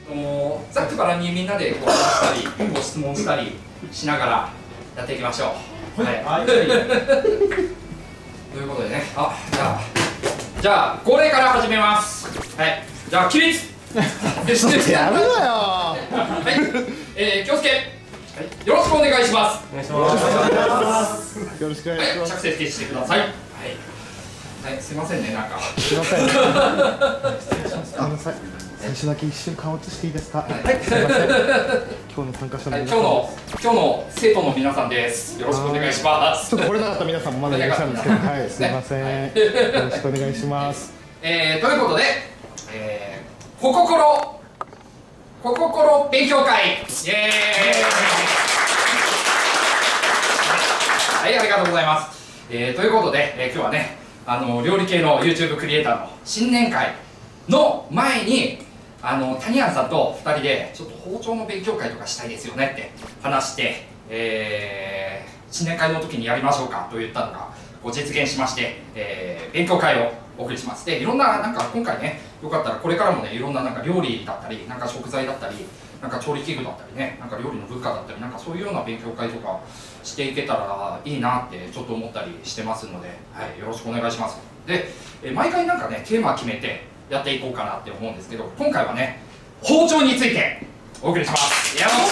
ざっくばらんにみんなでこう話したりご質問したりしながらやっていきましょう。はい、ということでね、じゃあ恒例から始めます。はい、じゃあ起立やめろよ。 はい、気をつけ、はい、よろしくお願いします。 お願いします。よろしくお願いします。 着席してください。はい、はい、すいませんね、なんかすいません。ごめんなさい。最初だけ一瞬顔映していいですか。はい、すいません。今日の参加者の皆さん、 今日の生徒の皆さんです。よろしくお願いします。 ちょっと来れなかった皆さんもまだいらっしゃるんですけど、はい、すいません。よろしくお願いします。 ということで、コココロ勉強会、イエーイ。はい、ありがとうございます。ということで、今日はね、料理系の YouTube クリエイターの新年会の前に谷庵さんと2人でちょっと包丁の勉強会とかしたいですよねって話して、新年会の時にやりましょうかと言ったのがこう実現しまして、勉強会をお送りします。でいろんななんか今回ね、よかったらこれからもね、いろんななんか料理だったり、なんか食材だったり、なんか調理器具だったりね、なんか料理の文化だったり、なんかそういうような勉強会とかしていけたらいいなってちょっと思ったりしてますので、はい、よろしくお願いします。で、毎回なんかねテーマ決めてやっていこうかなって思うんですけど、今回はね包丁についてお送りします。いやもう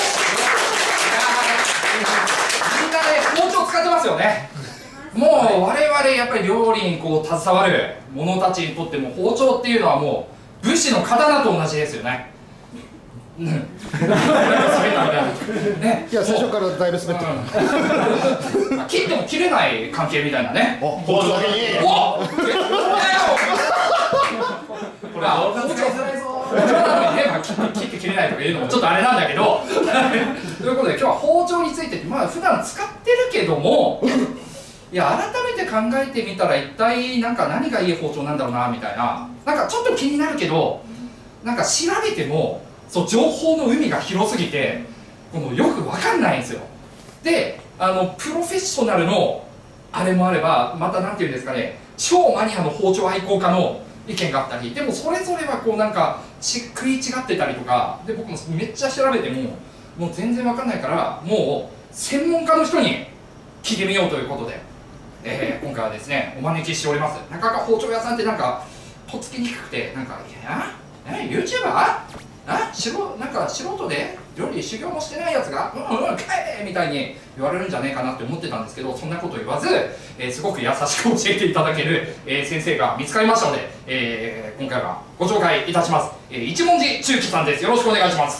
みんなね包丁使ってますよね。もう我々やっぱり料理にこう携わる者たちにとっても包丁っていうのはもう武士の刀と同じですよね。いや、最初からだいぶ滑ってる。切っても切れない関係みたいなね。 包丁だけに。 これ包丁使いづらいぞ。切って切れないとかいうのもちょっとあれなんだけど。ということで今日は包丁について、まあ普段使ってるけども、いや改めて考えてみたら一体なんか何がいい包丁なんだろうなみたいな、なんかちょっと気になるけど、なんか調べてもそう情報の海が広すぎてよく分かんないんですよ。でプロフェッショナルのあれもあれば、またなんていうんですかね、超マニアの包丁愛好家の意見があったり、でもそれぞれはこうなんか食い違ってたりとかで、僕もめっちゃ調べてもう全然分かんないから、もう専門家の人に聞いてみようということで、今回はですねお招きしております。なかなか包丁屋さんってなんかとっつきにくくて、なんかYouTuber？ なんか素人で料理修行もしてないやつが帰れみたいに言われるんじゃねえかなって思ってたんですけど、そんなこと言わず、すごく優しく教えていただける、先生が見つかりましたので、今回はご紹介いたします。一文字中輝さんです。よろしくお願いします。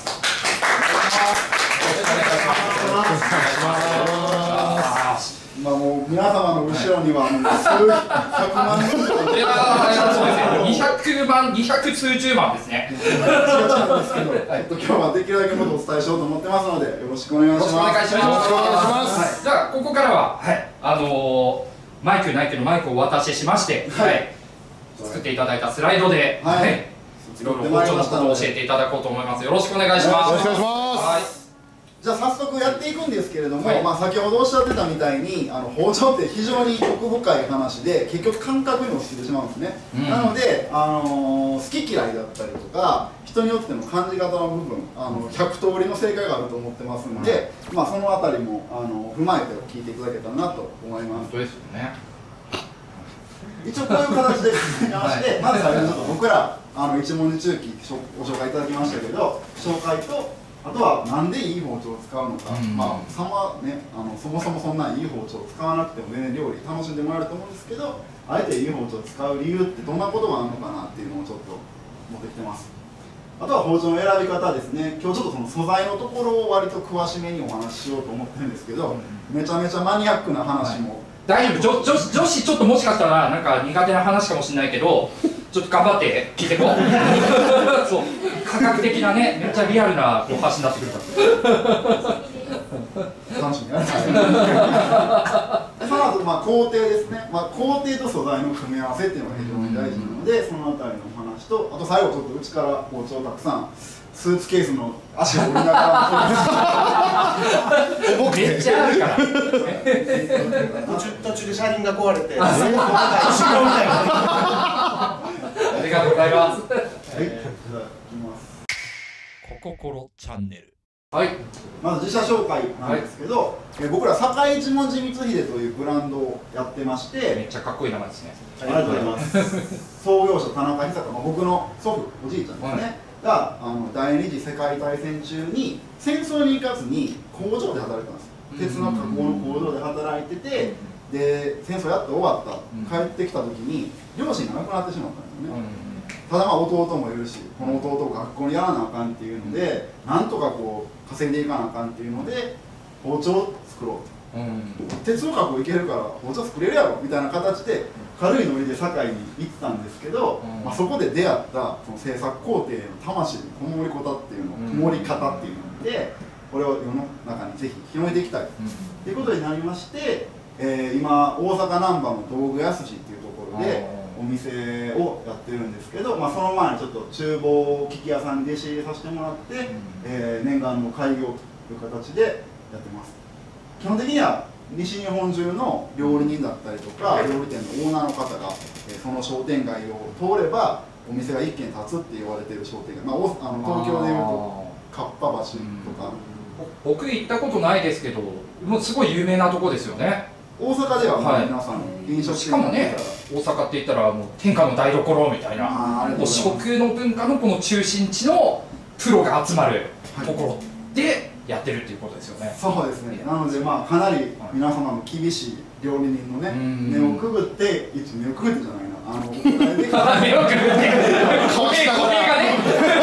今もう皆様の後ろには数百万人いや200万、200数十万ですね。 違うんですけど、今日はできるだけもっとお伝えしようと思ってますので、よろしくお願いします。 よろしくお願いします。じゃあここからは、マイクないけどマイクをお渡ししまして、作っていただいたスライドで、いろいろ包丁のことを教えていただこうと思います。よろしくお願いします。 よろしくお願いします。 じゃあ早速やっていくんですけれども、先ほどおっしゃってたみたいに包丁って非常に奥深い話で、結局感覚にもしてしまうんですね。なので好き嫌いだったりとか人によっての感じ方の部分100通りの正解があると思ってますので、そのあたりも踏まえて聞いていただけたらなと思います。 本当ですよね。 一応こういう形で進めまして、まず最初にちょっと僕ら一文字中輝ご紹介いただきましたけど、紹介とあとはなんでいい包丁を使うのか、そもそもそんないい包丁を使わなくても全然料理楽しんでもらえると思うんですけど、あえていい包丁を使う理由ってどんなことがあるのかなっていうのをちょっと持ってきてます。あとは包丁の選び方ですね。今日ちょっとその素材のところを割と詳しめにお話ししようと思ってるんですけど、めちゃめちゃマニアックな話も、 大丈夫、女子ちょっともしかしたらなんか苦手な話かもしれないけど、ちょっと頑張って聞いてこう。そう、科学的なね、めっちゃリアルなこう発信出してくるから。 楽しみやね。その後工程ですね。工程と素材の組み合わせっていうのが非常に大事なので、そのあたりのお話と、あと最後ちょっとうちから包丁をたくさんスーツケースの足を折りながらめっちゃあるから。 途中で車輪が壊れて、 ありがとうございます。 いただきます。 ココロチャンネル。はい、 まず自社紹介なんですけど、僕ら堺一文字光秀というブランドをやってまして、 めっちゃかっこいい名前ですね。 ありがとうございます創業者田中久子、僕の祖父おじいちゃんですね、が第二次世界大戦中に戦争に行かずに工場で働いてたんです。鉄の加工の工場で働いてて、で戦争やって終わった、帰ってきた時に両親が亡くなってしまったんですよね。ただまあ弟もいるし、この弟を学校にやらなあかんっていうので、なんとかこう稼いでいかなあかんっていうので包丁を作ろうと、鉄の加工いけるから包丁作れるやろみたいな形で軽いノリで堺に行ったんですけど、まあ、そこで出会ったその制作工程の魂のこもり方っていうの、こもり方っていうので、これを世の中にぜひ広めていきたいということになりまして、今大阪難波の道具屋筋っていうところでお店をやってるんですけど、まあ、その前にちょっと厨房機器屋さんに弟子入れさせてもらって、念願の開業という形でやってます。基本的には西日本中の料理人だったりとか料理店のオーナーの方が、その商店街を通ればお店が1軒建つって言われてる商店街、まあ、東京でいうとかっぱ橋とか。 僕行ったことないですけど、もうすごい有名なとこですよね。 大阪では皆さん飲食店、 しかもね、大阪って言ったらもう天下の台所みたいな、もう食の文化のこの中心地のプロが集まるところでやってるっていうことですよね。 そうですね。なのでまあかなり皆様の厳しい料理人のね目をくぐって、目をくぐってじゃないな、目をくぐって声がね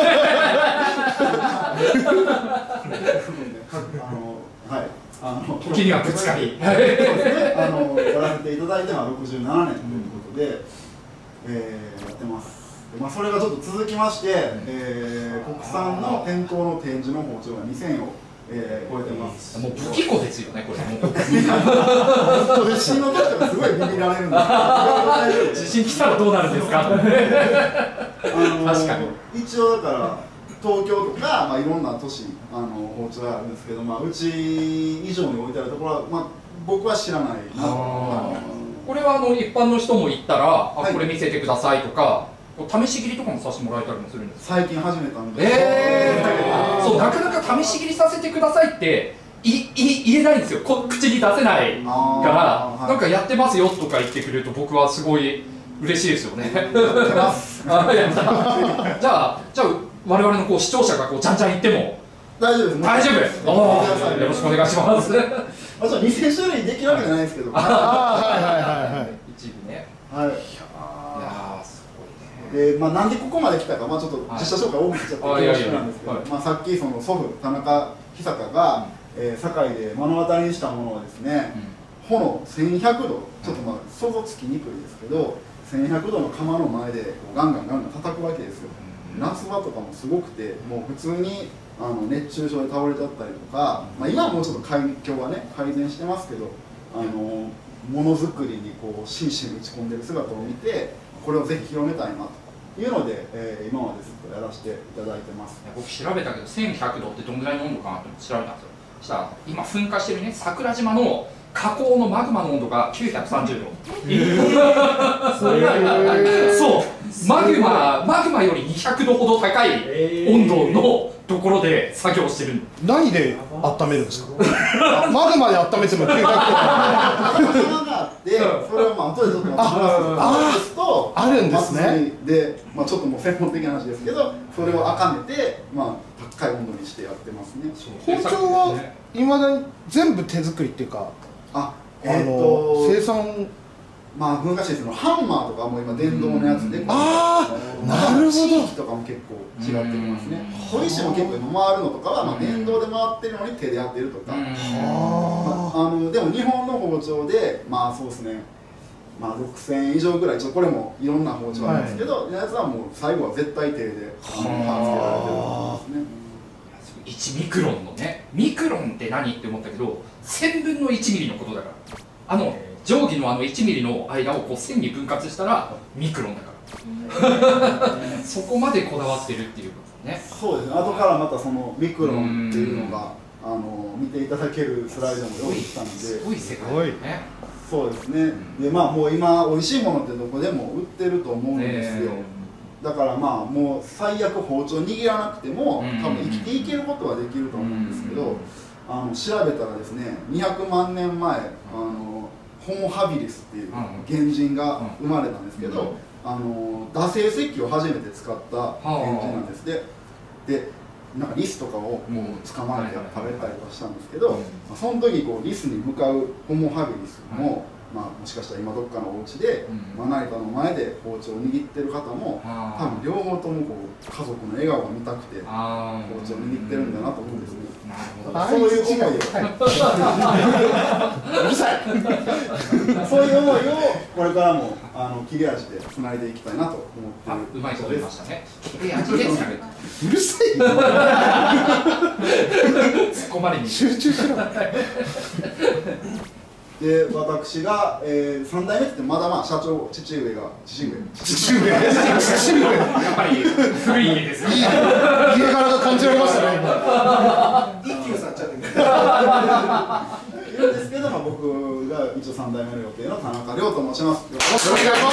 時にはぶつかりやらせていただいては67年ということで、やってます。まあ、それがちょっと続きまして、国産の店頭の展示の包丁が2000を、超えてます。 もう武器庫ですよね、これ。 地震の時とかすごいビビられるんですけど、地震来たらどうなるんですか。確かに。一応だから東京とか、まあ、いろんな都市包丁があるんですけど、まあ、うち以上に置いてあるところは、まあ、僕は知らないな。 これは一般の人も行ったら、これ見せてくださいとか試し切りとかもさせてもらえたりもするんですか。 最近始めたんで。 そう、なかなか試し切りさせてくださいって言えないんですよ。口に出せないから、なんかやってますよとか言ってくれると僕はすごい嬉しいですよね。やってます。じゃあ我々の視聴者がじゃんじゃん言っても大丈夫です。 大丈夫。よろしくお願いします。 2000種類できるわけじゃないですけど。 一部ね。 はい。いやすごいね。で、まあなんでここまで来たか、まあちょっと実写紹介多くしちゃって恐縮なんですけど、まあさっきその祖父田中久香が堺で目の当たりにしたものはですね、炎1100度、ちょっとまあ想像つきにくいですけど、1100度の窯の前でガンガン叩くわけですよ。夏場とかもすごくて、もう普通に熱中症で倒れちゃったりとか、まあ、今はもうちょっと環境はね改善してますけど、ものづくりに真摯に打ち込んでる姿を見て、これをぜひ広めたいなというので、今までずっとやらせていただいてます。 僕調べたけど1100度ってどんぐらいの温度かなって調べたんですよ。そしたら今噴火してるね桜島の火口のマグマの温度が930度。そう、マグマより200度ほど高い温度のところで作業してる。 何で温めるんですか。マグマで温めても900度。 釜があって、それをまあ後でちょっと話すとあるんですね。 で、まあちょっともう専門的な話ですけど、それを温めてまあ高い温度にしてやってますね。 包丁はいまだに全部手作りっていうか。生産、 まあ難しいですけど、ハンマーとかも今電動のやつで、なるほど、 地域とかも結構違ってきますね。砥石も結構今回るのとかは、まあ電動で回ってるのに手でやってるとか、でも日本の包丁でまあそうですね、まあ6000以上ぐらい、これもいろんな包丁あるんですけど、やつはもう最後は絶対手で刃つけられてるんですね。 1ミクロンのね、ミクロンって何って思ったけど1000分の1ミリのことだから、定規の1ミリの間を1000に分割したらミクロンだからそこまでこだわってるっていうことね。 そうですね。後からまたそのミクロンっていうのが見ていただけるスライドも用意したんで、 すごい世界ね。 そうですね。でまあもう今美味しいものってどこでも売ってると思うんですよ。 だからまあもう最悪包丁握らなくても多分生きていけることはできると思うんですけど、調べたらですね、200万年前ホモ・ハビリスっていう原人が生まれたんですけど、惰性石器を初めて使った原人なんです。でなんかリスとかをこう捕まえて食べたりとかしたんですけど、その時こうリスに向かうホモ・ハビリスも、もしかしたら今どっかのお家で、まな板の前で包丁を握ってる方も多分両方ともこう家族の笑顔が見たくて包丁を握ってるんだなと思うんですね。そういう思いをうるさいそういう思いをこれからも切れ味でつないでいきたいなと思っている。 うまいこと言いましたね。切れ味でつなげる。 うるさい突っ込まれに集中しろ。 で私が、3代目ってまだまあ社長父上やっぱり古い家ですよね。 家柄が感じられましたね。 一休さんちゃっているんですけど、僕が一応3代目の予定の田中亮と申します。よろしくお願いします。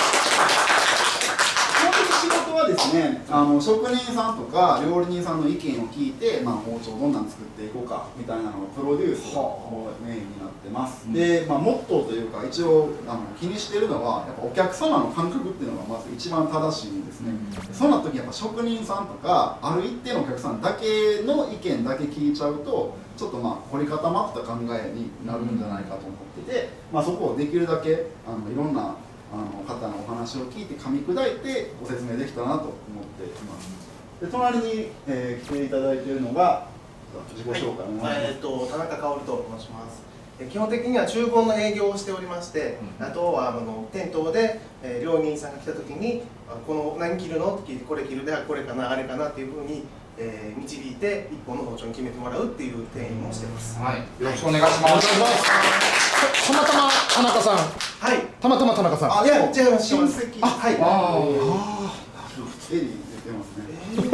仕事はですね、職人さんとか料理人さんの意見を聞いて、包丁どんなの作っていこうかみたいなのをプロデュースがメインになってます。で、モットーというか一応気にしているのはやっぱお客様の感覚っていうのがまず一番正しいんですね。そんな時やっぱ職人さんとかある一定のお客さんだけの意見だけ聞いちゃうとちょっと凝り固まった考えになるんじゃないかと思ってて、そこをできるだけいろんな方のお話を聞いて噛み砕いてご説明できたなと思っています。で隣に、来ていただいているのが自己紹介お願いします。 田中薫と申します。基本的には厨房の営業をしておりまして、あとは店頭で、料理人さんが来た時にこの何切るのって聞いてこれ切るでこれかなあれかなっていうふうに導いて一本の包丁に決めてもらうっていう店員もしてます。 はい、よろしくお願いします。 たまたま田中さん。 はい。 たまたま田中さん。 いや違います。 親戚。 はい。 エリー出てますね。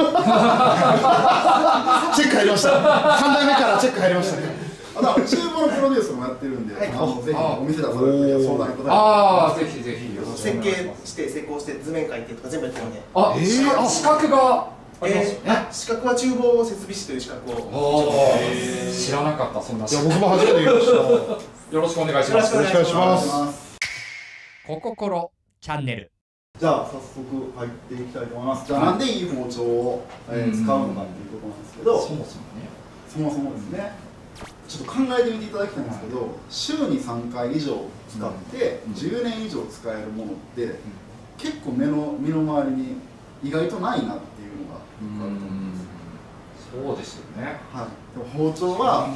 チェック入りました。3代目からチェック入りましたね。 厨房のプロデュースもやってるんで、ぜひお店出される時は相談いただいて。 ぜひぜひ。 設計して施工して図面描いてとか全部やってるんで。 資格が資格は厨房設備士という資格を知らなかった。そんな。 僕も初めて言いました。 よろしくお願いします。 よろしくお願いします。 コココロチャンネル。 じゃあ早速入っていきたいと思います。じゃあなんでいい包丁を使うのかっていうことなんですけど、そもそもですね、ちょっと考えてみていただきたいんですけど、週に3回以上使って10年以上使えるものって結構身の回りに意外とないなっていうのがあると思うんです。 そうですよね。 はい。でも包丁は、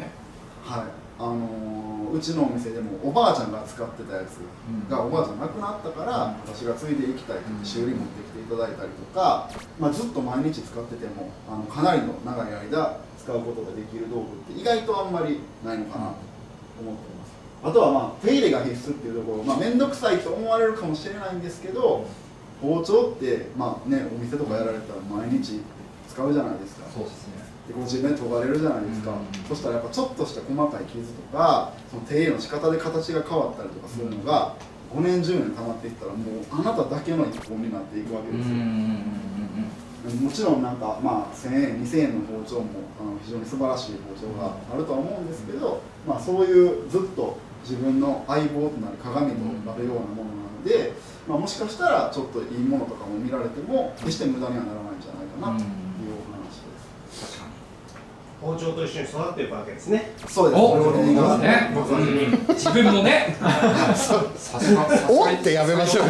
うちのお店でもおばあちゃんが使ってたやつがおばあちゃん亡くなったから私が継いでいきたいと言って修理持ってきていただいたりとか、ずっと毎日使っててもかなりの長い間使うことができる道具って意外とあんまりないのかなと思っています。あとは手入れが必須っていうところ、面倒くさいと思われるかもしれないんですけど、包丁ってお店とかやられたら毎日使うじゃないですか。 そうですね。 でご自分で研がれるじゃないですか。そしたらやっぱちょっとした細かい傷とかその手入れの仕方で形が変わったりとかするのが5年10年溜まっていったらもうあなただけの一本になっていくわけですよ。もちろん1000円2000円の包丁も非常に素晴らしい包丁があるとは思うんですけど、そういうずっと自分の相棒となる鏡となるようなものなので、もしかしたらちょっといいものとかも見られても決して無駄にはならないんじゃないかなというお話です。 確かに包丁と一緒に育っていくわけですね。 そうです。 自分もね。 おってやめましょう。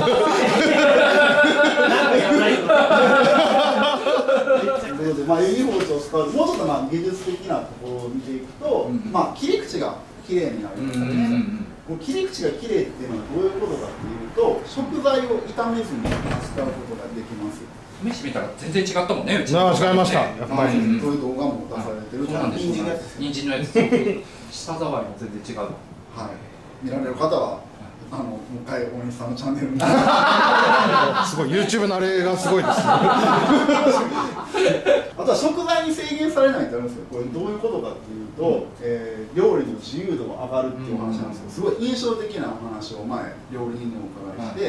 ということで、いい包丁を使うともうちょっと技術的なところを見ていくと、切り口が綺麗になりますよね。切り口が綺麗っていうのはどういうことかっていうと、食材を炒めずに使うことができます。 試してみたら全然違ったもんね。 違いました。やっぱりそういう動画も出されてる。 そうなんです。人参のやつ。舌触りも全然違う。 はい。見られる方はもう一回大西さんのチャンネルに。 すごい YouTube のあれがすごいですね。 あとは食材に制限されないってあるんですよ。これどういうことかっていうと、料理の自由度が上がるっていうお話なんですけど、すごい印象的なお話を前料理人にお伺いして、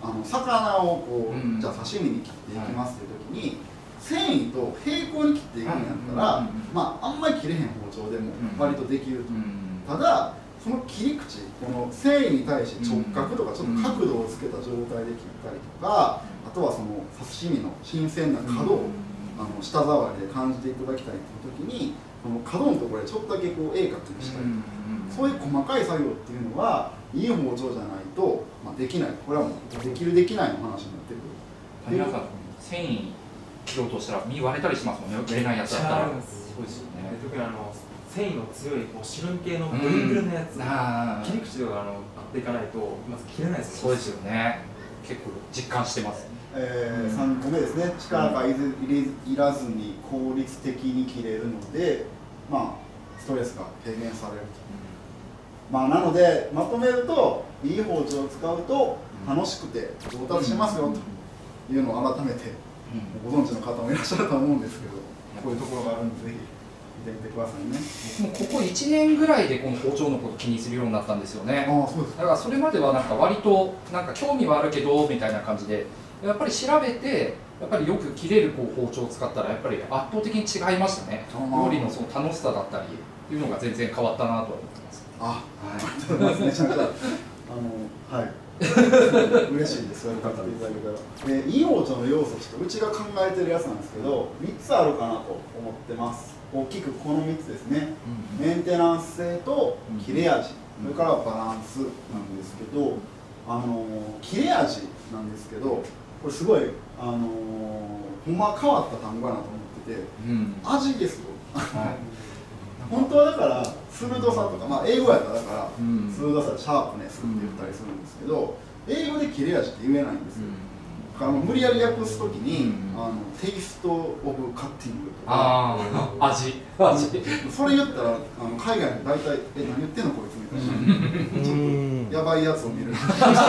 魚をこう、じゃあ刺身に切っていきますっていう時に、繊維と平行に切っていくんやったら、まああんまり切れへん包丁でも割とできると。ただその切り口、この繊維に対して直角とかちょっと角度をつけた状態で切ったりとか、あとはその刺身の新鮮な角を舌触りで感じていただきたいっていう時に、この角のところでちょっとだけこう鋭角にしたりとか、そういう細かい作業っていうのはいい包丁じゃないと、まあ、できない。これはもうできるできないの話になってくる。 皆さん繊維切ろうとしたら身割れたりしますもんね。切れないやつだったら。そうですよね。 特に繊維の強いシルン系のブルンブルンのやつ、切り口が合っていかないとまず切れないですよね。 そうですよね。結構実感してます。 3個目ですね。力がいらずに効率的に切れるので、まあストレスが軽減されると。まあなのでまとめると、いい包丁を使うと楽しくて上達しますよというのを改めてご存知の方もいらっしゃると思うんですけど、こういうところがあるのでぜひ見てみてくださいね。 僕もここ1年ぐらいでこの包丁のこと気にするようになったんですよね。 ああ、そうです。 だからそれまではなんか割となんか興味はあるけどみたいな感じで、やっぱり調べてやっぱりよく切れるこう包丁を使ったらやっぱり圧倒的に違いましたね。料理のその楽しさだったりっていうのが全然変わったなとは思ってます。 ありがとうございます。めちゃめちゃはい嬉しいです。そういう方でいただけたら。いい包丁の要素としてうちが考えてるやつなんですけど、3つあるかなと思ってます。大きくこの3つですね。メンテナンス性と切れ味、それからバランスなんですけど、切れ味なんですけど、これすごいほんま変わった単語やなと思ってて、味ですよ。本当はだから鋭さとか、まあ英語やったらだから鋭さ、シャープネスって言ったりするんですけど、英語で切れ味って言えないんですよ。だから無理やり訳すときにテイスト・オブ・カッティングとか、 味それ言ったら海外の大体「何言ってんのこいつ」みたいな、ちょっとやばいやつを見る。日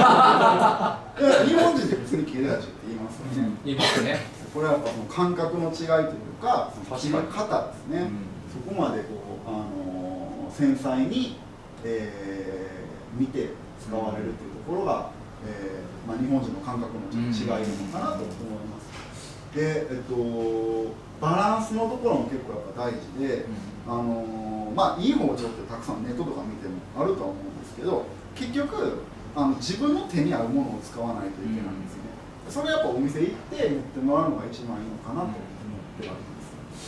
本人で普通に切れ味って言いますよね。 言いますね。 これはやっぱその感覚の違いというか、切り方ですね。そこまでこう繊細に、見て使われるというところが、まあ、日本人の感覚の違いなのかなと思います。で、バランスのところも結構やっぱ大事で、まあいい包丁ってたくさんネットとか見てもあるとは思うんですけど、結局自分の手に合うものを使わないといけないんですよね。それやっぱお店行って持ってもらうのが一番いいのかなと思ってはいます。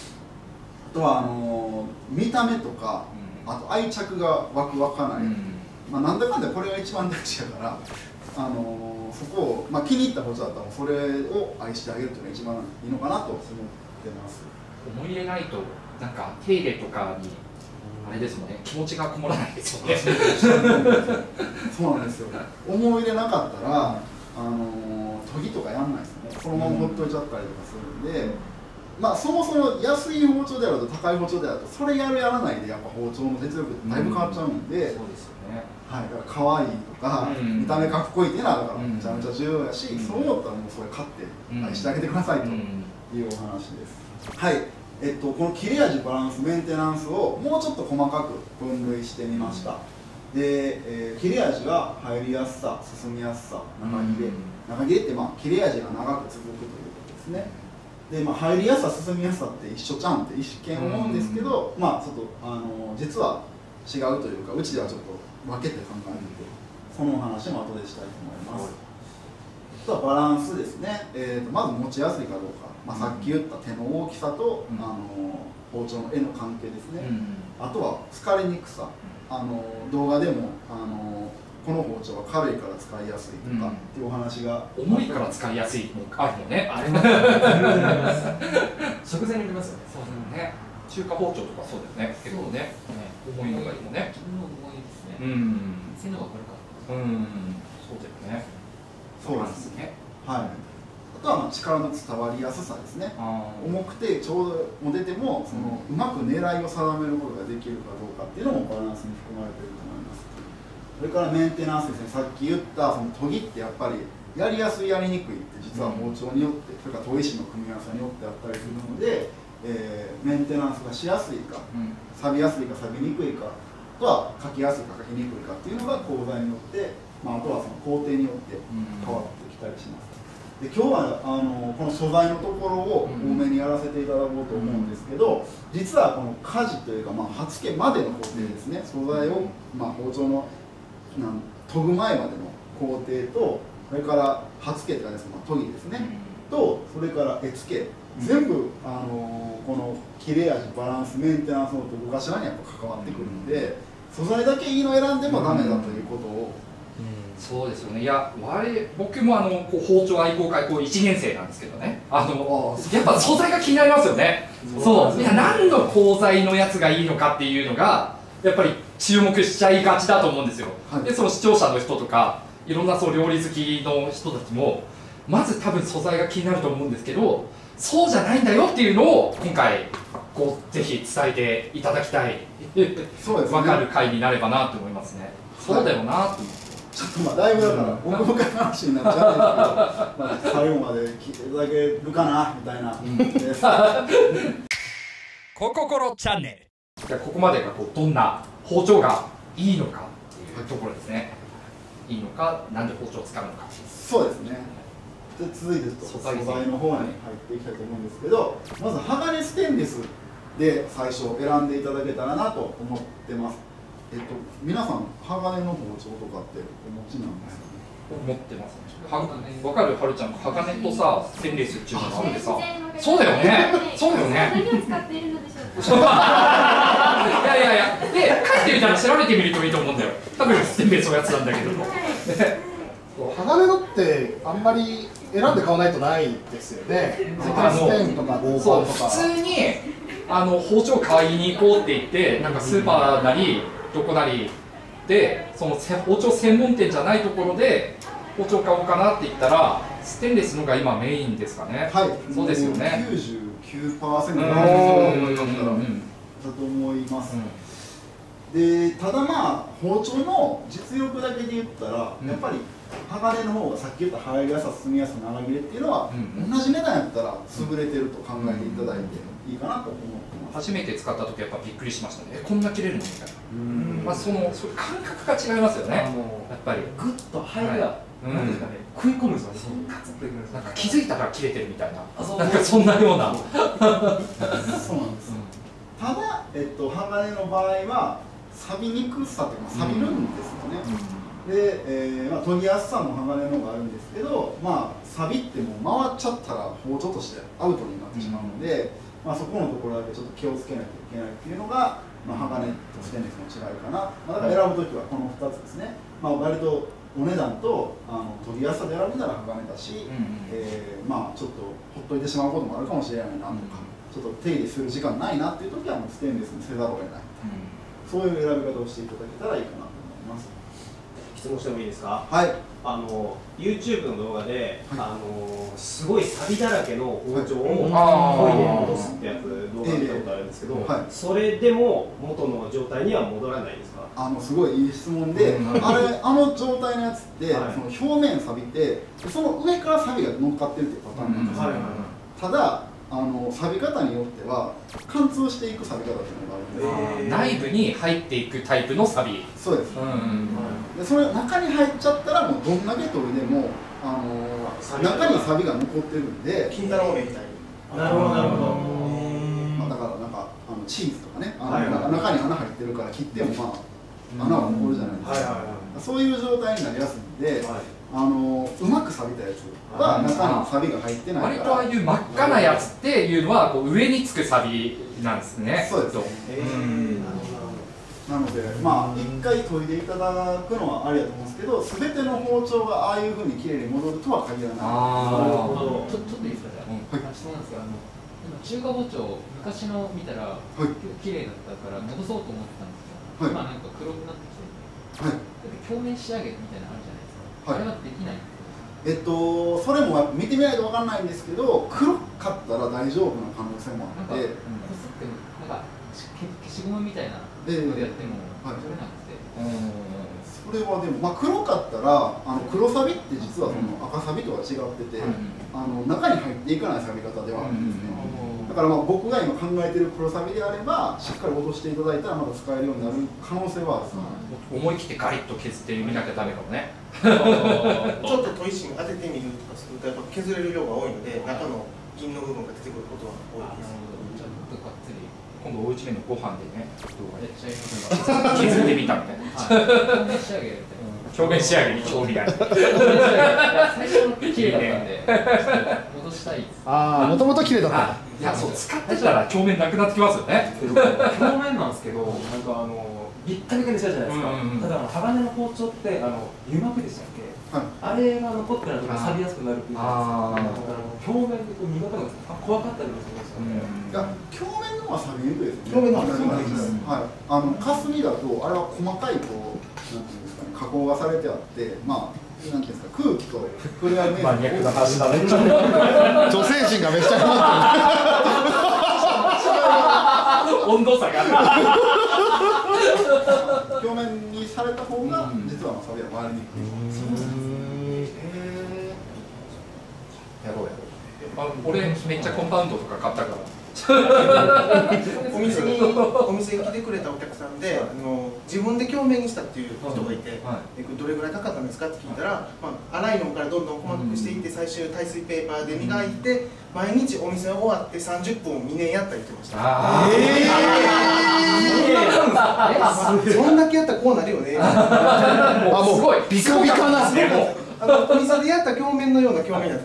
あとは見た目とか、あと愛着が湧く湧かない、まあなんだかんだこれが一番大事だから、そこを、まあ、気に入った包丁だったらそれを愛してあげるというのが一番いいのかなと思ってます。 思い入れないとなんか手入れとかにあれですもんね、気持ちがこもらないですよね。 そうなんですよ。思い入れなかったら研ぎとかやんないですよね。そのままほっといちゃったりとかするんで、まあそもそも安い包丁であると高い包丁であるとそれやるやらないでやっぱ包丁の実力ってだいぶ変わっちゃうんで、 そうですよね。 はい、だから可愛いとか、見た目かっこいいっていうのはだからめちゃめちゃ重要やし、そう思ったらもうそれ買って愛してあげてくださいというお話です。はい、この切れ味、バランス、メンテナンスをもうちょっと細かく分類してみました。で、切れ味は入りやすさ、進みやすさ、長切れってまあ切れ味が長く続くということですね。で、まあ、入りやすさ、進みやすさって一緒ちゃうんって一見思うんですけど、まあちょっと実は違うというか、うちではちょっと分けて考えてて、そのお話も後でしたいと思います。あとはバランスですね。まず持ちやすいかどうか、まあ、さっき言った手の大きさと、包丁の柄の関係ですね。あとは疲れにくさ、動画でもこの包丁は軽いから使いやすいとかっていうお話が、 重いから使いやすいもあるよね。 あります食材によりますよね。 そうね。中華包丁とかそうだよね。結構ね、重いのがいいもんね。 重いですね。背のが軽かった。 そうだよね。 そうですね。はい。あとはまあ力の伝わりやすさですね。重くてちょうども出てもうまく狙いを定めることができるかどうかっていうのもバランスに含まれていると思います。それからメンテナンスですね。さっき言ったその研ぎってやっぱりやりやすいやりにくいって実は包丁によって、それから砥石の組み合わせによってあったりするので、メンテナンスがしやすいか、錆びやすいか錆びにくいか、あとは書きやすいか書きにくいかっていうのが鋼材によって、まあ、あとはその工程によって変わってききたりします。で今日はこの素材のところを多めにやらせていただこうと思うんですけど、実はこの鍛冶というか、刃付けまでの工程ですね、素材を、包丁の研ぐ前までの工程と、それから刃付けというかですね、研ぎですね、とそれから絵付け、全部この切れ味、バランス、メンテナンスのどこかしらにやっぱ関わってくるんで、素材だけいいの選んでもダメだということを。 そうですよね。いや、僕もこう包丁愛好会1年生なんですけどね、やっぱ素材が気になりますよね。そう、いや、何の鋼材のやつがいいのかっていうのがやっぱり注目しちゃいがちだと思うんですよ。でその視聴者の人とかいろんな料理好きの人たちもまず多分素材が気になると思うんですけど、そうじゃないんだよっていうのを今回ぜひ伝えていただきたい。そうですね、分かる回になればなと思いますね。そうだよなと思って。 ちょっとだいぶだから僕の話になっちゃうんですけど、最後まで聞いていただけるかなみたいなです。 コココロチャンネル。じゃあここまでがどんな包丁がいいのかっていうところですね。いいのか、なんで包丁を使うのか。 そうですね。で続いて素材の方に入っていきたいと思うんですけど、まず鋼ステンレスで最初選んでいただけたらなと思ってます。皆さん鋼の包丁とかってお持ちなんですかね？ 持ってますね。わかる？はるちゃん、鋼とさステンレスっていうのがあってさ、そうだよね。そうだよね。 何を使っているのでしょうか。 いやいやいや、で書いてみたら調べてみるといいと思うんだよ。多分ステンレスのやつなんだけども。 鋼のってあんまり選んで買わないとないですよね。ステンとか合板とか。 普通に包丁買いに行こうって言って、なんかスーパーなりどこなりでその包丁専門店じゃないところで包丁買おうかなって言ったらステンレスのが今メインですかね。 はい、 そうですよね。 99%だと思います。でただ包丁の実力だけで言ったら、やっぱり鋼の方がさっき言った入りやすさ、進みやすさ、長切れっていうのは、同じ値段やったら優れてると考えていただいていいかなと思ってます。 初めて使った時やっぱびっくりしましたね。こんな切れるのみたいな。その感覚が違いますよね。やっぱりグッと入りがなんですかね、食い込むんですよね。カツッといくんです。 なんか気づいたら切れてるみたいな。なんかそんなような。 そうなんです。ただ鋼の場合は錆びにくさというか錆びるんですよね。で、研ぎやすさも鋼の方があるんですけど、錆びってもう回っちゃったら包丁としてアウトになってしまうので、そこのところだけちょっと気をつけないといけないっていうのが、鋼とステンレスの違いかな。だから選ぶときはこの2つですね。割とお値段と研ぎやすさで選ぶなら鋼だし、ちょっとほっといてしまうこともあるかもしれないなとか、ちょっと手入れする時間ないなっていうときはもうステンレスにせざるを得ない、そういう選び方をしていただけたらいいかなと思います。 質問してもいいですか？ はい。 YouTube の動画で、すごい錆びだらけの包丁をは研いで戻すってやつ動画見たことあるんですけど、それでも元の状態には戻らないですか？ すごいいい質問で、状態のやつって、その表面錆びて、その上から錆びが乗っかってるっていうパターンなんですよ。ただ錆び方によっては貫通していく錆び方っていうのがあるんで、 内部に入っていくタイプの錆び。 そうです。でそれ中に入っちゃったらもうどんだけ取りでも中に錆びが残ってるんで、 金太郎飴みたいに。 なるほどなるほど。 だからなんかチーズとかね、中に穴入ってるから切っても穴は残るじゃないですか。そういう状態になりやすいんで、うまく錆びたやつは中に錆びが入ってないから。 割とああいう真っ赤なやつっていうのは上につく錆びなんですね。 そうですなので一回研いでいただくのはありだと思うんですけど、全ての包丁がああいうふうに綺麗に戻るとは限らない。 ちょっといいですか？質問なんですけど、中華包丁昔の見たら綺麗だったから戻そうと思ってたんですけど、今なんか黒くなってきて、表面仕上げみたいなのあるじゃないですか。あれはできない？ それも見てみないと分かんないんですけど、黒かったったら大丈夫な可能性もあって、 こすってなんか消しゴムみたいなのでやっても取れなくて、 それはでも、黒かったら黒サビって実はその赤サビとは違ってて、中に入っていかないサビ方ではあるんですね。だから僕が今考えてる黒サビであればしっかり落としていただいたらまだ使えるようになる可能性はある。 思い切ってガリッと削ってみなきゃダメかもね。 ちょっと砥石に当ててみるとかするとやっぱ削れる量が多いので中の銀の部分が出てくることは多いです。 ちょっとがっつり今度おうちでのご飯でね動画やっちゃいます削ってみたみたいな。 表面仕上げみたいな。 表面仕上げに調理台。 最初の綺麗だったんで戻したい。 もともと綺麗だった。 いや、そう使ってたら表面なくなってきますよね。 表面なんですけど、なんかビッタビタにしたじゃないですか。ただ鋼の包丁って油膜でしたっけ？あれが残ってないと錆びやすくなるっていうじゃないですか。表面で磨くのが怖かったりもするんですよね。 表面のは錆びにくいですね。 表面のは錆びにくいです。 霞だとあれは細かいこうなんていうんですかね、加工がされてあって、なんていうんですか、空気と触れ合う面マニアックな話だね。女性陣がめっちゃ困ってる。温度差が表面にされた方が実は錆びは回りにくい。 やろうやろう。俺めっちゃコンパウンドとか買ったから。 お店に来てくれたお客さんで自分で鏡面にしたっていう人がいて、どれぐらいかかったんですかって聞いたら、粗いのからどんどん細かくしていって最終耐水ペーパーで磨いて毎日お店が終わって30分2年やったり言ってました。そんだけやったらこうなるよね。 もうすごいビカビカな。 お店でやった鏡面のような鏡面やった。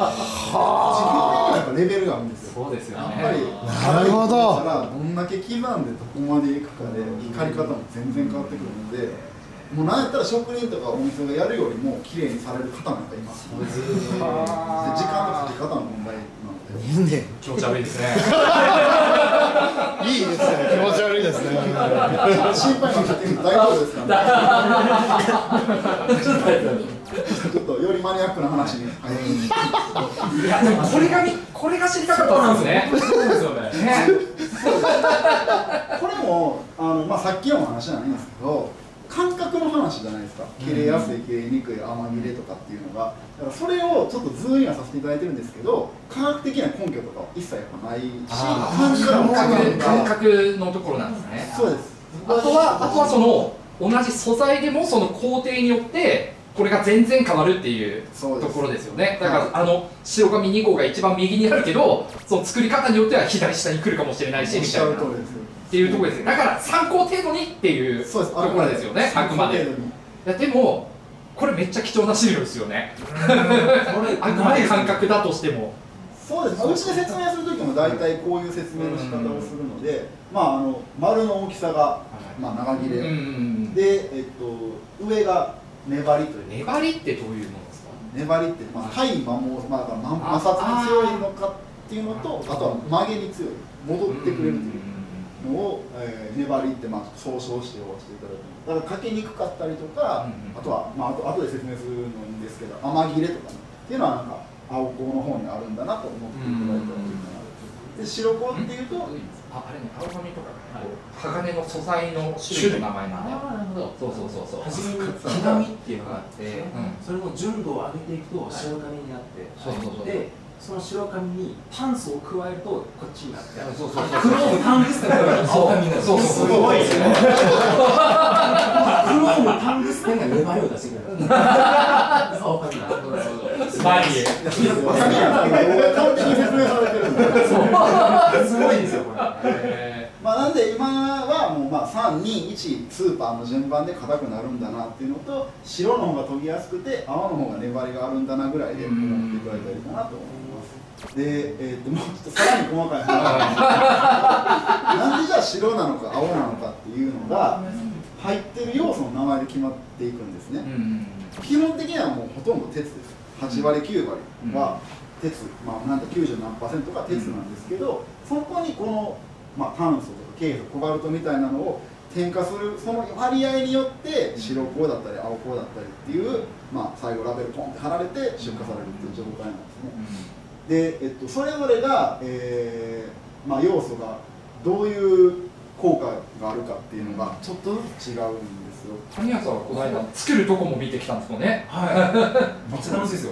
やっぱレベルがあるんですよ。 そうですよね。 やっぱりなるほど。 どんだけ刻んでどこまでいくかで光り方も全然変わってくるので、もうなんやったら職人とかお店がやるよりも綺麗にされる方なんかいます。で時間とかけ方の問題なので。 いいね。 気持ち悪いですね。 いいですね。気持ち悪いですね。 心配なって大丈夫ですかね。ちょっとよりマニアックな話に。 いやでもこれが知りたかったんですね。そうですよね。 これもさっきの話なんですけど、感覚の話じゃないですか。切れやすい、切れにくい、甘切れとかっていうのが、だからそれをちょっと図にはさせていただいてるんですけど、科学的な根拠とかは一切やっぱないし、 感覚のところなんですね。 そうです。 あとはその同じ素材でもその工程によってこれが全然変わるっていうところですよね。だから白紙2号が一番右にあるけど、その作り方によっては左下に来るかもしれないしみたいなっていうところですね。だから参考程度にっていうところですよね。あくまで。いやでもこれめっちゃ貴重な資料ですよね。あくまで感覚だとしても。 そうです。うちで説明するときも大体こういう説明の仕方をするので、丸の大きさが長切れで、上が粘りという。 粘りってどういうものですか？ 粘りって対摩耗、摩擦に強いのかっていうのと、あとは曲げに強い、戻ってくれるというのを粘りって総称して呼ばせていただく。だからかけにくかったりとか、あとは後で説明するのいいんですけど、甘切れとかっていうのはなんか青鋼の方にあるんだなと思っていただいたらいいかな。で白鋼っていうと、 あれね、青紙とか鋼の素材の種類の名前なんだよ。 なるほど。 そう。初めに木紙っていうのがあって、それの純度を上げていくと白紙になって、でその白紙に炭素を加えるとこっちになって、クロームタングステンが青紙になる。そうすごいですね。クロームタングステンが粘りを出してくれる。青紙になる。 マジで。 完璧に説明されてるんで。 すごいんですよこれ。 なんで今はもう3、2、1スーパーの順番で硬くなるんだなっていうのと、白の方が研ぎやすくて青の方が粘りがあるんだなぐらいで思っていただいたらいいかなと思います。で、もうちょっとさらに細かい話なんでじゃあ白なのか青なのかっていうのが入ってる要素の名前で決まっていくんですね。基本的にはもうほとんど鉄です。8割9割は鉄、なんと90何%が鉄なんですけど、そこにこの炭素とかケイ素、コバルトみたいなのを添加するその割合によって白鋼だったり青鋼だったりっていう、最後ラベルポンって貼られて出荷されるっていう状態なんですね。 で、それぞれが、まあ、要素がどういう効果があるかっていうのがちょっとずつ違うんですよ。 谷谷さんはこの間作るとこも見てきたんですもんね。 はいめっちゃ楽しいですよ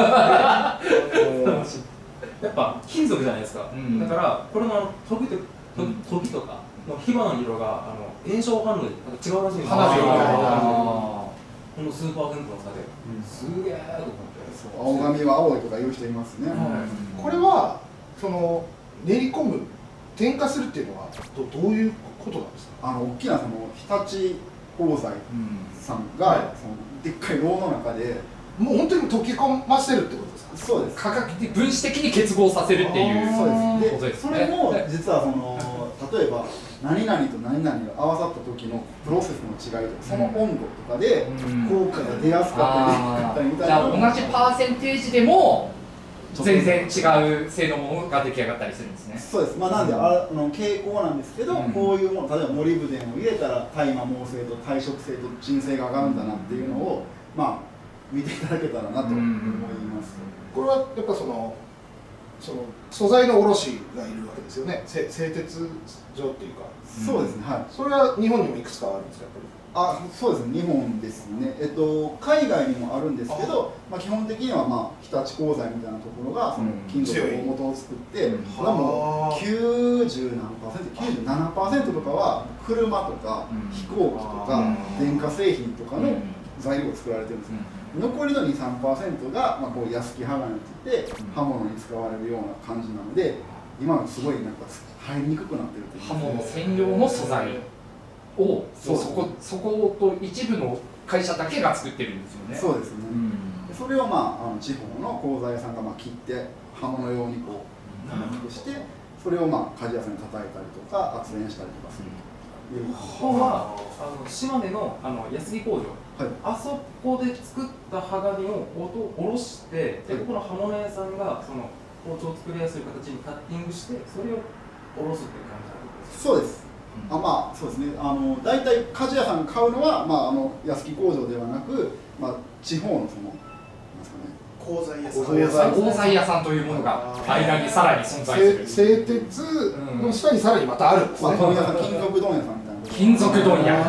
やっぱ金属じゃないですか、だからこれの研ぎとかの火花の色が炎症反応で違うらしいんですよ。 花火みたいなこの数パーセントの差で、すげえと思って。 青髪は青いとか言う人いますね。 これはその練り込む添加するっていうのはどういうことなんですか？ 大きなその日立鋼材さんが、そのでっかい炉の中でもう本当に溶け込ませるってことですか？ そうです。 科学的分子的に結合させるっていうそうです。 ことですね。 それも実はその例えば何々と何々が合わさった時のプロセスの違いとか、その温度とかで効果が出やすかったり出にくかったりみたいな。 じゃあ同じパーセンテージでも全然違う性能ものが出来上がったりするんですね。 そうです。まあなんで傾向なんですけど、こういうもの、例えばモリブデンを入れたら大麻猛性と耐食性と鎮静が上がるんだなっていうのをまあ見ていただけたらなと思います。 これはやっぱその素材の卸がいるわけですよね。製鉄所っていうか。 そうですね。はい。 それは日本にもいくつかあるんですか、やっぱり。 そうですね。日本ですね。海外にもあるんですけど、まあ基本的にはまあ日立鋼材みたいなところがその金属の大元を作って、これはもう90何%、97%とかは車とか飛行機とか電化製品とかの材料を作られてるんですね。残りの 2、3% が、まあ、こう安き刃がっていって刃物に使われるような感じなので、今のすごいなんか入りにくくなってるという刃物専用の素材をそこと一部の会社だけが作ってるんですよね。 そうですね。それをまあ地方の鋼材屋さんがまあ切って刃物用にこう玉木して、それをまあ鍛冶屋さんに叩いたりとか圧練したりとかするというここは島根の安木工場、あそこで作った刃紙を下ろして、でここの刃物屋さんがその包丁を作りやすい形にカッティングして、それを下ろすっていう感じなんですか？ そうです。まあそうですね。大体鍛冶屋さんが買うのはまあ安木工場ではなく、まあ地方のその鋼材屋さん。 鋼材屋さんというものが間にさらに存在する。 製鉄の下にさらにまたあるんですね。 問屋さん、金属問屋さんみたいな。 金属問屋。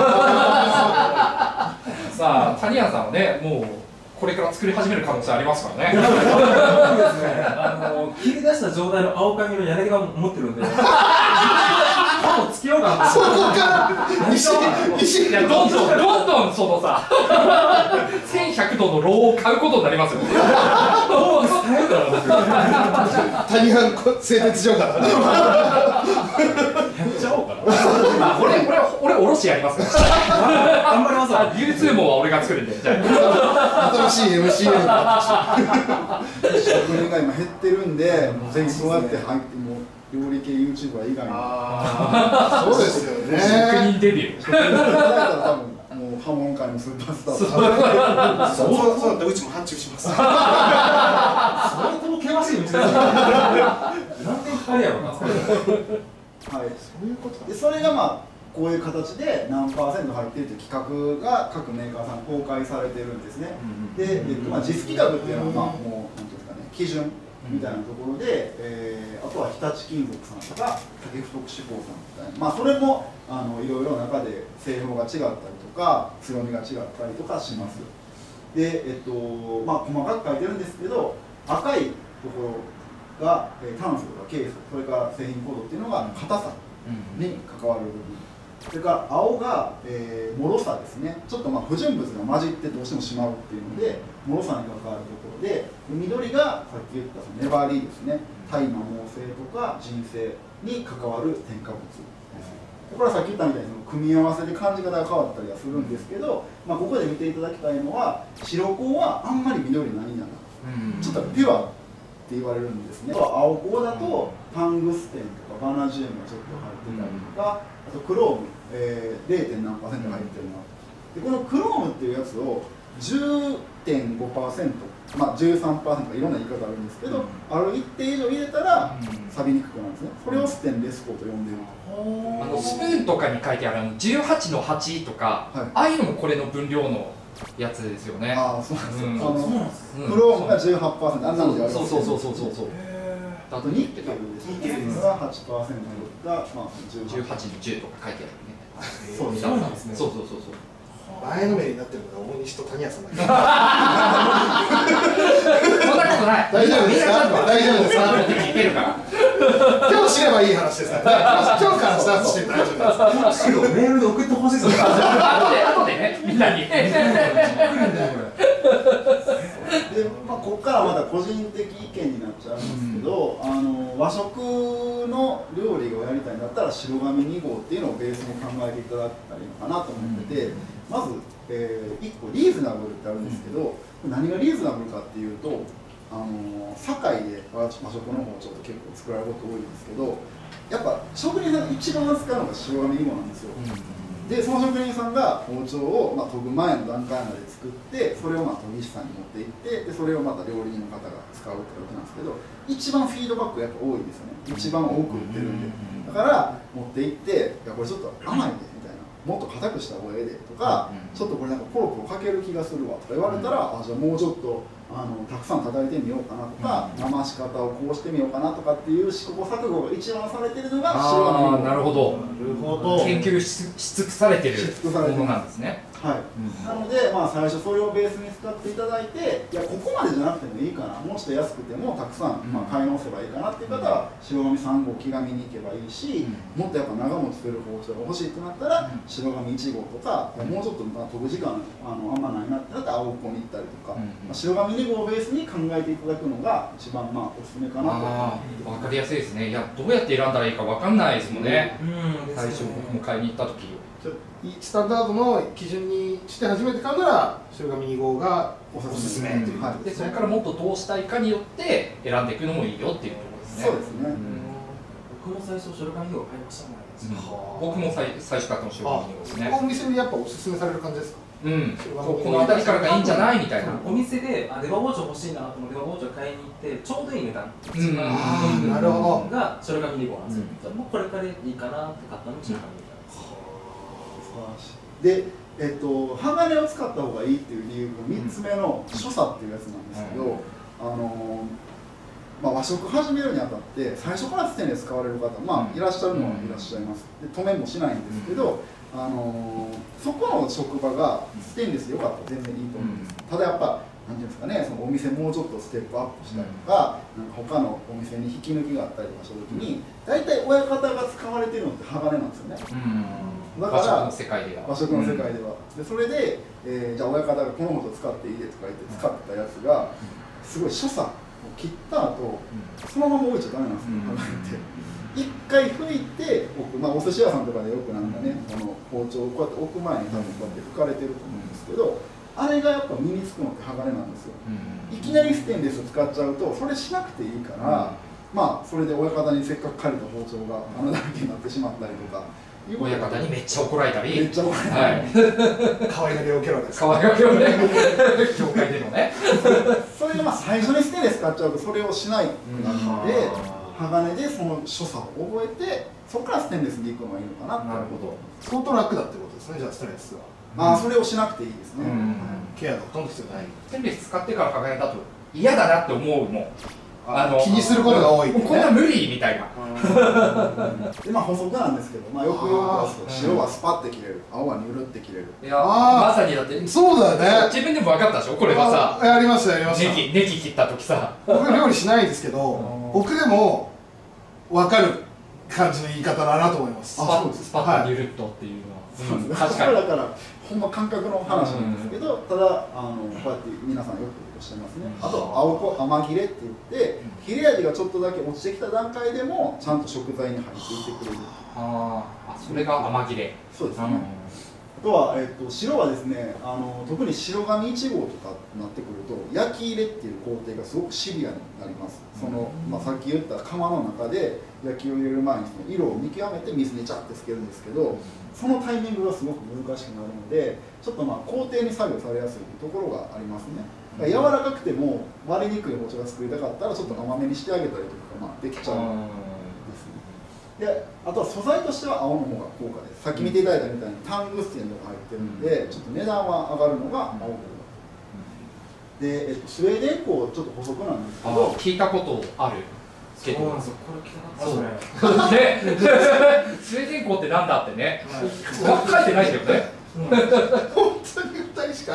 さあ谷谷さんはね、もうこれから作り始める可能性ありますからね。 切り出した状態の青髪の柳が持ってるんで、刃をつけようかな。 そこから石いやどんどんそのさ1100度のローを買うことになりますよ。 谷川製鉄所から。 やっちゃおうかな。 俺おろしやりますから。 頑張りますわ。 流通網は俺が作るんで。じゃあ新しい MCN 職人が今減ってるんで、ぜひそうやって入っても料理系 YouTuber 以外に。 そうですよね。 職人デビュー。 職人いただいたら多分もう刃物界のスーパースター。 そうだったらうちも発注します。 それとも険しい道ですよ。何年かかるやろな。 はい、そういうことで、それがまあこういう形で何%入っているという企画が各メーカーさん公開されてるんですね。で、まあ、実企画っていうのはまあもう何ていうんですかね、基準みたいなところで、あとは日立金属さんとか竹太志工さんみたいな、まあそれもいろいろ中で製法が違ったりとか強みが違ったりとかします。で、まあ細かく書いてるんですけど、赤いところが炭素とかケイ素、それから製品コードっていうのが硬さに関わる部分、それから青が脆さですね。ちょっとまあ不純物が混じってどうしてもしまうっていうので脆さに関わるところで、緑がさっき言ったその粘りですね。大麻猛性とか鎮静に関わる添加物です。これはさっき言ったみたいにその組み合わせで感じ方が変わったりはするんですけど、まあ、ここで見ていただきたいのは白鋼はあんまり緑ないんだな、ちょっとピュアって言われるんですね。青鋼だとタングステンとかバナジウムがちょっと入ってたりとか、あとクローム、0. 何%入ってるな。でこのクロームっていうやつを 10.5%、まあ、13% とかいろんな言い方あるんですけど、ある一定以上入れたら錆びにくくなるんですね。これをステンレス鋼と呼んでいる。 スプーンとかに書いてある18の8とか、ああいうのもこれの分量のやつですよね。 ああ、そうなんですよ。 そうなんです。クロームが 18%、あんなのであります。 そう。あとニッケルが 8% が 18に10とか書いてあるね。 そうなんですね。 そう。 前のめりになってるのが大西と谷谷さんだけ。 そんなことない。 大丈夫ですか？大丈夫ですか？ 聞けるから。 今日知ればいい話ですから。今日からスタートして大丈夫です。 メールで送ってほしいですよ。 後でね、みんなに。 で、ここからまだ個人的意見になっちゃうんですけど、和食の料理をやりたいんだったら白紙2号っていうのをベースに考えていただけたらいいのかなと思ってて、まず、1個リーズナブルってあるんですけど、何がリーズナブルかっていうと、堺で和食の包丁って結構作られること多いんですけど、やっぱ職人さんが一番扱うのが白紙2号なんですよ。でその職人さんが包丁を研ぐ前の段階まで作って、それを研ぎ師さんに持っていって、でそれをまた料理人の方が使うってことなんですけど、一番フィードバックやっぱ多いですよね。一番多く売ってるんで、だから持っていって、いやこれちょっと甘いでみたいな、もっと硬くした方がええでとか、ちょっとこれなんかコロコロかける気がするわとか言われたら、じゃあもうちょっとたくさん叩いてみようかなとか、生し方をこうしてみようかなとかっていう試行錯誤が一番されてるのが白紙。 なるほど。研究し尽くされてるものなんですね。 はい、なので、最初それをベースに使っていただいて、いやここまでじゃなくてもいいかな、もうちょっと安くてもたくさん、買い直せばいいかなっていう方は白紙3号気紙に行けばいいし、もっとやっぱ長持ちする包丁が欲しいってなったら白紙1号とか、もうちょっと研ぐ時間あんまないなってなったら青子に行ったりとか、白紙2号をベースに考えていただくのが一番おすすめかなと。 分かりやすいですね。いやどうやって選んだらいいか分かんないですもんね。最初僕も買いに行った時。 スタンダードの基準にして初めて買うなら白紙2号がおすすめということで、それからもっとどうしたいかによって選んでいくのもいいよっていうところですね。 そうですね。 僕も最初白紙2号買いましたもん。 僕も最初買ったの白紙2号ですね。 お店にやっぱおすすめされる感じですか？ この辺りからがいいんじゃないみたいな。 お店で出刃包丁欲しいなと思って出刃包丁買いに行ってちょうどいい値段、 なるほどが白紙2号なんですよ。もうこれからいいかなって買ったのが白紙2号なんです。 で、鋼を使った方がいいっていう理由の3つ目の所作っていうやつなんですけど、和食始めるにあたって最初からステンレス使われる方、いらっしゃるのはいらっしゃいます。で止めもしないんですけど、そこの職場がステンレス良かったら全然いいと思うんです。ただやっぱなんていうんですかね、そのお店もうちょっとステップアップしたりとか、なんか他のお店に引き抜きがあったりとかした時に、大体親方が使われてるのって鋼なんですよね。だから和食の世界では。 でそれで、じゃあ親方がこの包丁使っていいでとか言って使ったやつがすごい所作を切った後、そのまま置いちゃダメなんですよ、鋼って。一回拭いておく、お寿司屋さんとかでよくなんかね、この包丁をこうやって置く前に多分こうやって拭かれてると思うんですけど、あれがやっぱ身につくのって鋼なんですよ。いきなりステンレス使っちゃうとそれしなくていいから、それで親方にせっかく借りた包丁がだらけになってしまったりとか。 親方にめっちゃ怒られたり。 めっちゃ怒られたり。 可愛がりを受けるわけです。 可愛がりをね。業界でのね。 それが最初にステンレス使っちゃうとそれをしないので、鋼でその所作を覚えて、そこからステンレスに行くのがいいのかな。 なるほど。 相当楽だってことですね、じゃあステンレスは。 それをしなくていいですね。 ケアがほとんど必要ない。 ステンレス使ってから鋼だと嫌だなって思うもん。 気にすることが多い。 こんな無理みたいな。 で補足なんですけど、よく出すと白はスパッて切れる、青はニュルって切れる。 いやまさにだってそうだよね。 自分でも分かったでしょ、これはさ。 やりましたやりました。 ネギ切った時さ。 僕料理しないですけど、僕でも分かる感じの言い方だなと思います。 スパッとニュルっとっていうのは。 確かに。だからほんま感覚の話なんですけど、ただこうやって皆さんよくおっしゃいますね。あと青子甘切れって言って切れ味がちょっとだけ落ちてきた段階でもちゃんと食材に入っていってくれる。 それが甘切れ。 そうですね。あとは、白はですね、特に白紙1号とかになってくると焼き入れっていう工程がすごくシビアになります。そのさっき言った釜の中で焼きを入れる前にその色を見極めて水にチャッてつけるんですけど、そのタイミングがすごく難しくなるので、ちょっと工程に作業されやすいところがありますね。柔らかくても割れにくい包丁が作りたかったらちょっと甘めにしてあげたりとかできちゃうんですね。 であとは素材としては青の方が高価です。さっき見ていただいたみたいにタングステンとか入ってるんで、ちょっと値段は上がるのが青の方で、スウェーデン鋼ちょっと補足なんですけど、 聞いたことあるけど、 そうなんですよ、これ聞きたかったですね。 でスウェーデン鋼ってなんだってね、書いてないんだよね。 本当に2人しか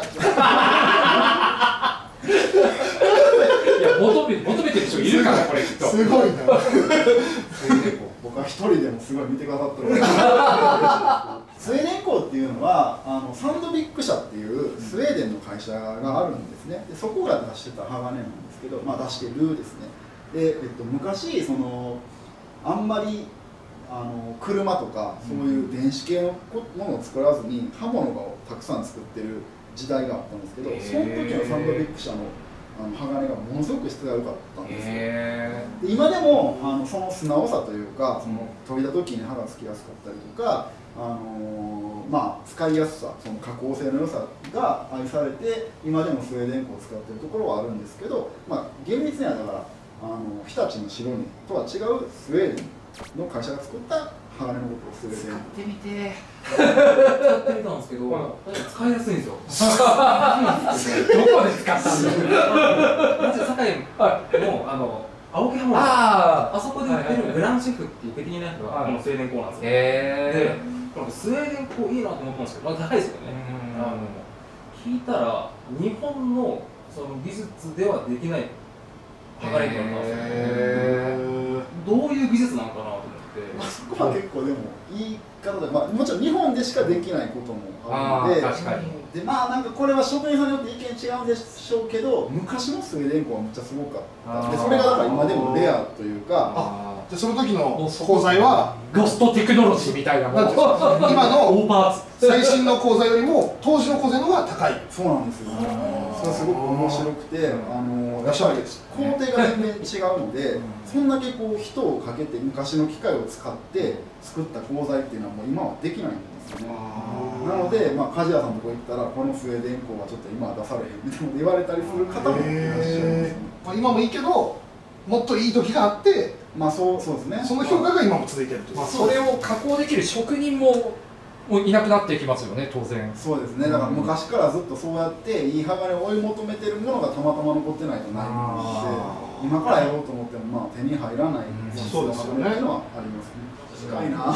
いや求めてる人いるからこれきっと。 すごいな。 僕は一人でもすごい見てくださってるスウェーデン鋼っていうのはサンドビック社っていうスウェーデンの会社があるんですね。でそこが出してた鋼なんですけど、出してるですね。で、昔あんまり車とかそういう電子系のものを作らずに刃物をたくさん作ってる時代があったんですけど、その時のサンドビック社の鋼がものすごく質が良かったんですよ。で今でもその素直さというか、その研いだ時に刃がつきやすかったりとか、使いやすさ、その加工性の良さが愛されて今でもスウェーデン鋼を使ってるところはあるんですけど、厳密にはだから日立の白根とは違うスウェーデンの会社が作った鋼のことをスウェーデン。 使ってみて使ってみたんですけど、使いやすいんですよ。 どこで使ったんですか。 まず堺の青木刃物、あそこで売ってるグランシェフっていう敵になるのがこのスウェーデン鋼なんですよ。で、スウェーデン鋼いいなと思ったんですけど、高いですよね。聞いたら日本のその技術ではできない鋼だったんですよ。どういう技術なのかなと思って。 そこは結構でもいい方で、もちろん日本でしかできないこともあるので、 確かに。 でなんかこれは職人さんによって意見違うんでしょうけど、昔のスウェーデン鋼はめっちゃすごかった。でそれがだから今でもレアというか、 じゃあその時の鋼材はゴストテクノロジーみたいなもの。 今のオーパーツ最新の鋼材よりも当時の鋼材の方が高い。 そうなんですよ。それはすごく面白くて、やっぱり工程が全然違うので、そんだけこう人をかけて昔の機械を使って作った鋼材っていうのはもう今はできないんですよね。なので、鍛冶屋さんのとこ行ったらこのスウェーデン鋼はちょっと今は出されへんみたいな言われたりする方もいらっしゃいますね。 今もいいけど、もっといい時があって、 そうですね。 その評価が今も続いているという。 それを加工できる職人もいなくなっていきますよね、当然。 そうですね。だから昔からずっとそうやっていい鋼を追い求めてるものがたまたま残ってないとないので、今からやろうと思っても手に入らないそうですよね。 っていうのはありますね。近いな。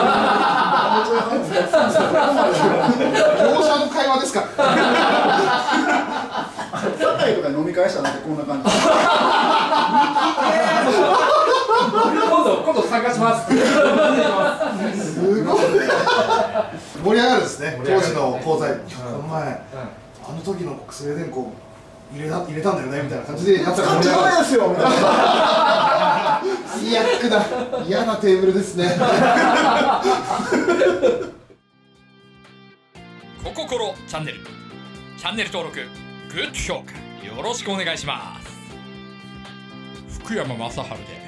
業者の会話ですか。 堺とか飲み会したらこんな感じ。 今度参加します。 すごい。盛り上がるですね。当時の鋼材。この前あの時のスウェーデン鋼入れたんだよねみたいな感じでやったら盛り上がるですよみたいな。最悪だ。嫌なテーブルですね。 コココロチャンネル登録、グッド評価よろしくお願いします。福山雅治で